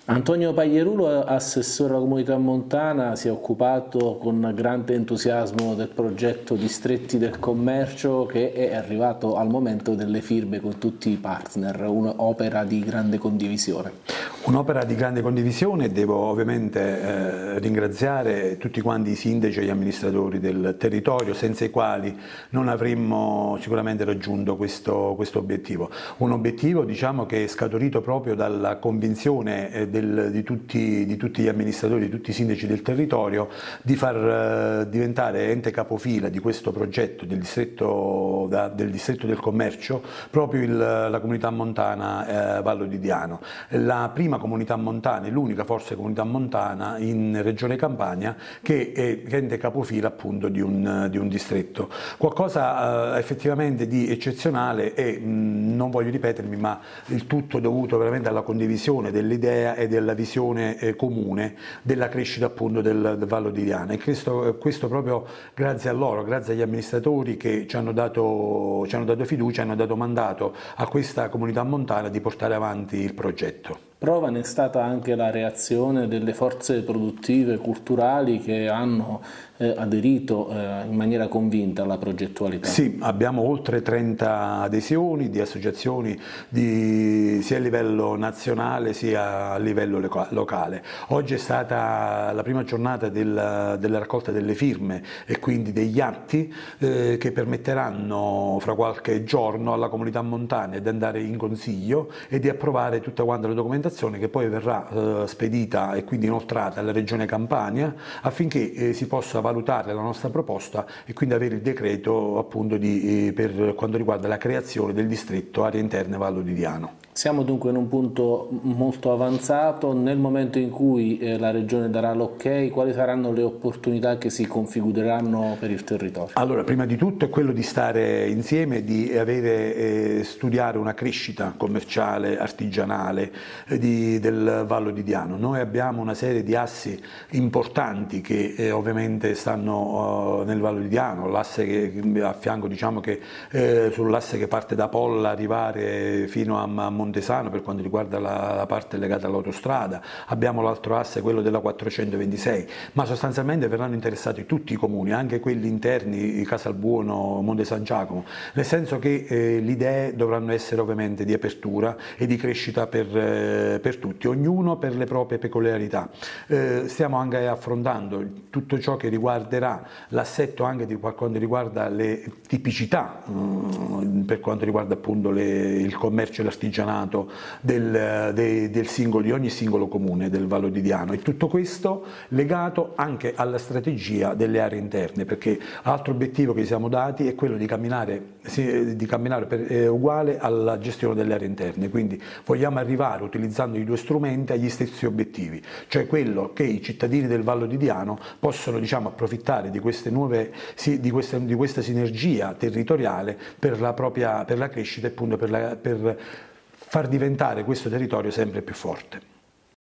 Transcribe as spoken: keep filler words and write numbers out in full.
Antonio Paglierulo, assessore alla comunità montana, si è occupato con grande entusiasmo del progetto Distretti del Commercio che è arrivato al momento delle firme con tutti i partner, un'opera di grande condivisione. Un'opera di grande condivisione, devo ovviamente eh, ringraziare tutti quanti i sindaci e gli amministratori del territorio, senza i quali non avremmo sicuramente raggiunto questo, questo obiettivo. Un obiettivo, diciamo, che è scaturito proprio dalla convinzione eh, del, di, tutti, di tutti gli amministratori, di tutti i sindaci del territorio, di far eh, diventare ente capofila di questo progetto del distretto, da, del, distretto del commercio proprio il, la comunità montana eh, Vallo di Diano. La prima comunità montana, l'unica forse comunità montana in Regione Campania che è ente capofila appunto di un, di un distretto. Qualcosa eh, effettivamente di eccezionale e mh, non voglio ripetermi, ma il tutto dovuto veramente alla condivisione dell'idea e della visione eh, comune della crescita appunto del, del Vallo di Diano, e questo, questo proprio grazie a loro, grazie agli amministratori che ci hanno dato, ci hanno dato fiducia, hanno dato mandato a questa comunità montana di portare avanti il progetto. Prova ne è stata anche la reazione delle forze produttive culturali che hanno eh, aderito eh, in maniera convinta alla progettualità. Sì, abbiamo oltre trenta adesioni di associazioni di, sia a livello nazionale sia a livello locale. Oggi è stata la prima giornata del, della raccolta delle firme e quindi degli atti eh, che permetteranno fra qualche giorno alla comunità montana di andare in consiglio e di approvare tutta quanta la documentazione che poi verrà eh, spedita e quindi inoltrata alla Regione Campania affinché eh, si possa valutare la nostra proposta e quindi avere il decreto appunto di, eh, per quanto riguarda la creazione del distretto aree interne Vallo di Diano. Siamo dunque in un punto molto avanzato. Nel momento in cui eh, la Regione darà l'ok, quali saranno le opportunità che si configureranno per il territorio? Allora, prima di tutto è quello di stare insieme, di avere, eh, studiare una crescita commerciale, artigianale eh, di, del Vallo di Diano. Noi abbiamo una serie di assi importanti che eh, ovviamente stanno uh, nel Vallo di Diano, l'asse che a fianco, diciamo che eh, sull'asse che parte da Polla arrivare fino a, a Montesano per quanto riguarda la, la parte legata all'autostrada, abbiamo l'altro asse, quello della quattrocentoventisei, ma sostanzialmente verranno interessati tutti i comuni, anche quelli interni, Casalbuono, Monte San Giacomo, nel senso che eh, le idee dovranno essere ovviamente di apertura e di crescita per, eh, per tutti, ognuno per le proprie peculiarità. Eh, stiamo anche affrontando tutto ciò che riguarderà l'assetto anche di quanto riguarda le tipicità, mh, per quanto riguarda appunto le, il commercio e l'artigianato del, de, del singolo, di ogni singolo comune del Vallo di Diano, e tutto questo legato anche alla strategia delle aree interne, perché altro obiettivo che ci siamo dati è quello di camminare, di camminare per, eh, uguale alla gestione delle aree interne, quindi vogliamo arrivare utilizzando i due strumenti agli stessi obiettivi, cioè quello che i cittadini del Vallo di Diano possono, diciamo, approfittare di queste nuove, di questa, di questa sinergia territoriale per la propria, per la crescita e appunto per, la, per far diventare questo territorio sempre più forte.